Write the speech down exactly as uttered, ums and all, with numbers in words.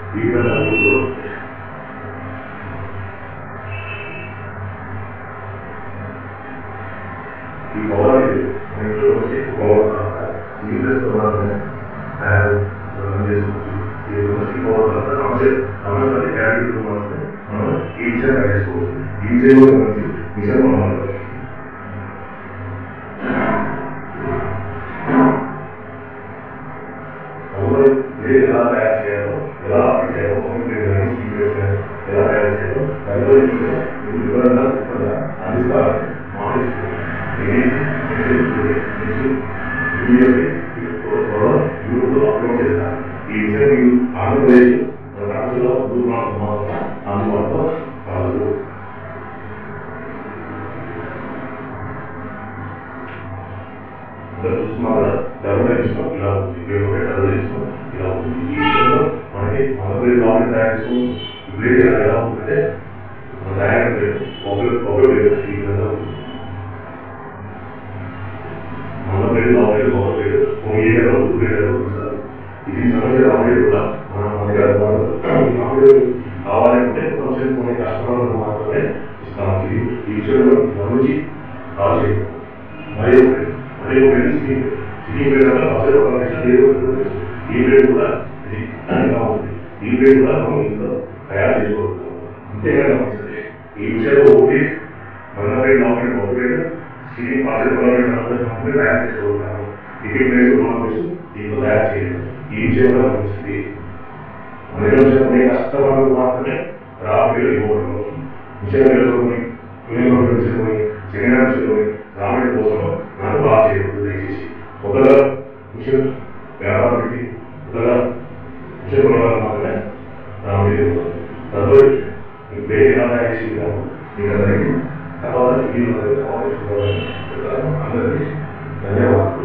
ఈ విధంగా ఈ పవర్ మన ఇంట్లో వచ్చి పవర్ యూజెస్ మాత్రమే రన్ చేసుకోవచ్చు. ఈ డొమెస్టిక్ పవర్ తర్వాత కమర్షియల్ కమర్షియల్ అంటే క్యాటగిరీలో మాత్రమే మనం ఈ విషయం రన్ చేసుకోవచ్చు. ఈ విషయంలో మంచి విషయం మనం ఎలా తయారు చేయాలో, ఎలా ఆపరేట్ చేయాలో, ఎలా తయారు చేయాలో దానిలో వివరంగా గొప్పగా అందిస్తారని యూట్యూబ్లో అప్లోడ్ చేస్తారు. ఈ విషయం మీరు ఆంధ్రప్రదేశ్ రాష్ట్రంలో దూరం అందుబాటులో కాదు. చూస్తున్నా కదా డెవలప్ ఇష్టం ఇలా ఉంది, డెవలప్ ఇష్టం ఇలా ఉంది. ఈ విషయంలో మనకి ఆంధ్రప్రదేశ్ లాకెట్ తయారు చేస్తాం. బ్లేడ్ ఎలా ఉంటుందంటే మన తయారు ఒకరు ఒకరు ఈ విధంగా ఉంది. ఆంధ్రప్రదేశ్ లాకెట్ ఒక బ్లేడ్ ఒక ఏరియాలో బ్లేడ్ ఉంటారు. ఇది సమస్య లాకెట్ కూడా మన మన లాకెట్ కావాలంటే సమస్య కొన్ని కస్టమర్లకు మాత్రమే ఇస్తాం. ఇది ఈ విషయంలో గమనించి కాల్ చేయండి. మరియు మరియు సిటీ సిటీ బ్లేడ్ వల్ల అసలు ఈ బ్లేడ్ కూడా ఇది ఇలా ఉంది. ఈ బ్లేడ్ కూడా మనం ఇంట్లో తయారు చేసుకోగలుగుతాం. అంతేగాని గమనించండి ఈ విషయంలో ఒకటి మందపేట లాకెట్ ఒక బ్లేడ్ సిటీ పార్సల్ కంపెనీ తయారు చేసుకోగలుగుతాము. సిటీ బ్లేడ్ మనం వేసి దీంట్లో తయారు చేయలేదు. ఈ విషయంలో గమనించండి. మన కస్టమర్లకు మాత్రమే రాబడిలో ఇవ్వబడదు. విషయం తెలుసుకొని తెలుసుకొని శరీరం తెలుసుకొని రాబడి కోసం నాకు బాగా చేయకూడదు. దయచేసి కొత్తగా విషయం వ్యాపారం పెట్టి కొత్తగా విషయం కొనడానికి మాత్రమే రాబడి ఇవ్వకూడదు. తదుపరి మీకు పేరు ఎలా తయారు చేసి మీకు అందరికీ తర్వాత అందరికీ ధన్యవాదాలు.